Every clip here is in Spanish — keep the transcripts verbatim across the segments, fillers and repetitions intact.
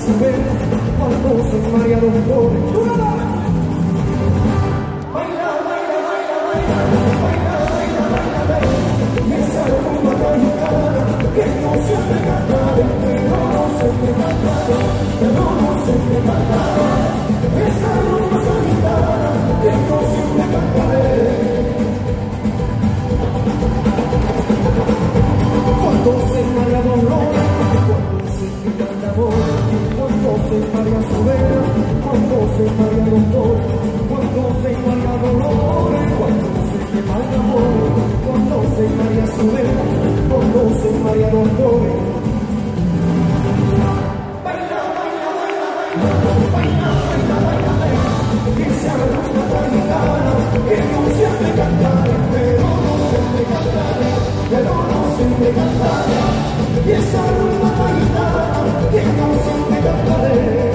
su vela, cuando se marea dolores. Baila, baila, baila, baila, baila, baila, baila, baila. Y esa rumba mexicana que no siempre cantaré, pero no siempre cantaré, pero no siempre cantaré. Esa rumba mexicana que no siempre cantaré. Cuando se marea dolores, cuando se quita el amor, cuando se marea su vela, cuando se marea dolores, cuando se marea dolores, cuando se quema el amor, cuando se marea su vela, cuando se marea dolores. Baila, baila, baila, baila, baila, baila, baila, baila, que sea la rumba mexicana, que no siempre cantaré, pero no siempre cantaré, pero no siempre cantaré. Y esa rumba mexicana, que no siempre cantaré.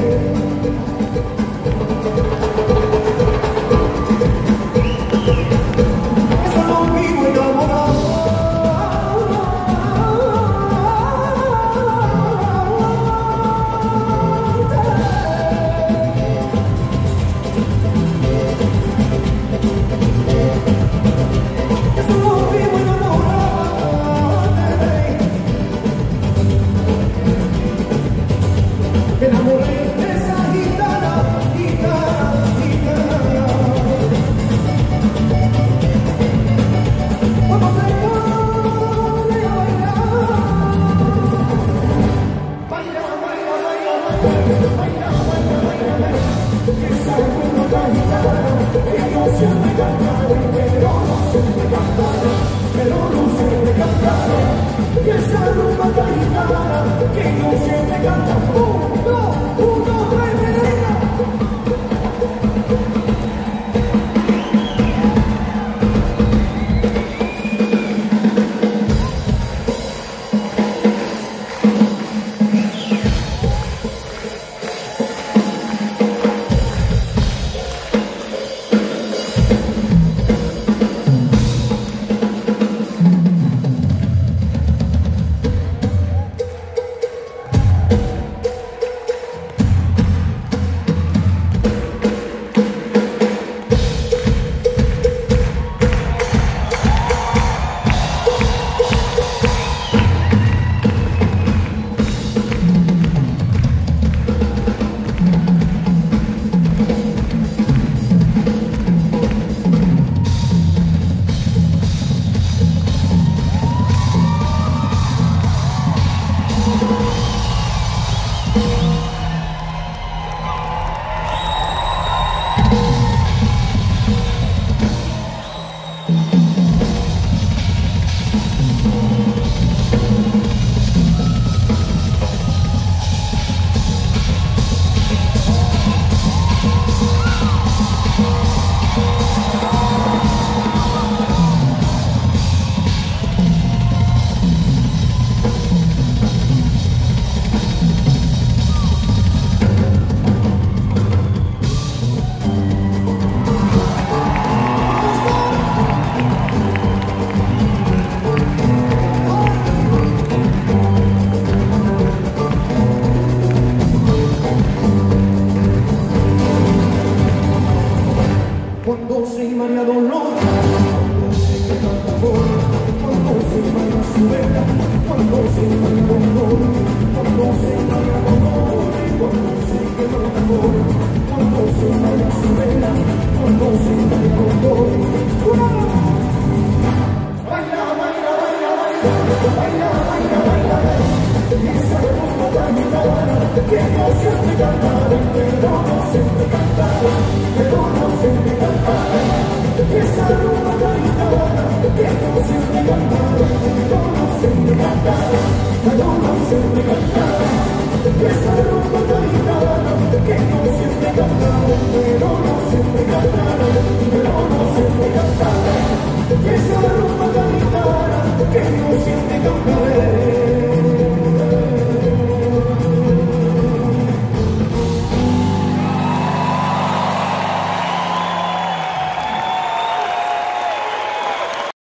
Esa rumba mexicana que no siempre cantaré, pero no siempre cantaré.